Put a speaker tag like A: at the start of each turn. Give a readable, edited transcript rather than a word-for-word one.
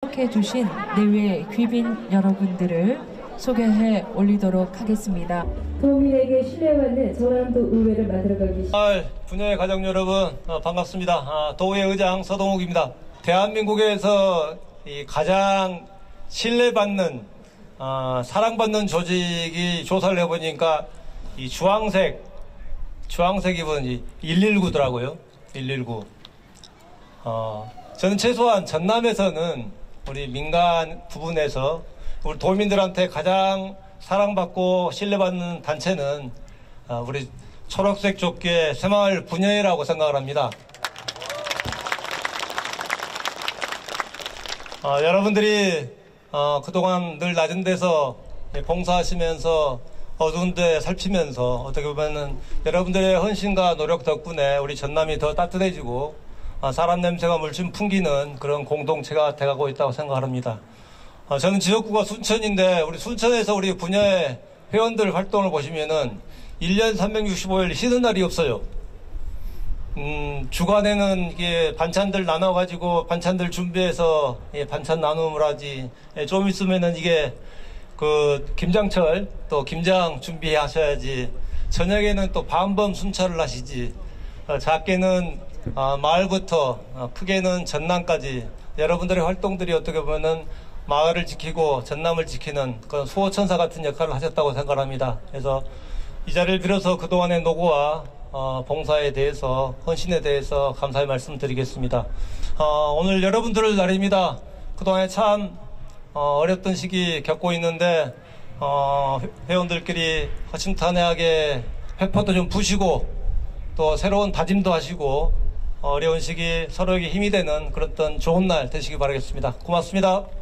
A: 참석해 주신 내외 귀빈 여러분들을 소개해 올리도록 하겠습니다. 도민에게 신뢰받는 전남도 의회를 만들어가기
B: 분야의 가족 여러분 반갑습니다. 도의회 의장 서동욱입니다. 대한민국에서 가장 신뢰받는 사랑받는 조직이 조사를 해보니까 이 주황색 입은 119더라고요. 119. 저는 최소한 전남에서는 우리 민간 부분에서 우리 도민들한테 가장 사랑받고 신뢰받는 단체는 우리 초록색 조끼의 새마을 분야회라고 생각을 합니다. 여러분들이 그동안 늘 낮은 데서 봉사하시면서 어두운 데 살피면서 어떻게 보면은 여러분들의 헌신과 노력 덕분에 우리 전남이 더 따뜻해지고 사람 냄새가 물씬 풍기는 그런 공동체가 돼가고 있다고 생각합니다. 저는 지역구가 순천인데 우리 순천에서 우리 분야의 회원들 활동을 보시면은 1년 365일 쉬는 날이 없어요. 주간에는 이게 반찬들 나눠가지고 반찬들 준비해서 반찬 나눔을 하지. 좀 있으면은 이게 그 김장철 또 김장 준비하셔야지. 저녁에는 또 밤범 순찰을 하시지. 작게는 마을부터 크게는 전남까지 여러분들의 활동들이 어떻게 보면은 마을을 지키고 전남을 지키는 그런 수호천사 같은 역할을 하셨다고 생각합니다. 그래서 이 자리를 빌어서 그동안의 노고와 봉사에 대해서 헌신에 대해서 감사의 말씀드리겠습니다. 오늘 여러분들의 날입니다. 그동안에 참 어렵던 시기 겪고 있는데 회원들끼리 허심탄회하게 회포도 좀 부시고 또 새로운 다짐도 하시고 어려운 시기 서로에게 힘이 되는 그런 좋은 날 되시기 바라겠습니다. 고맙습니다.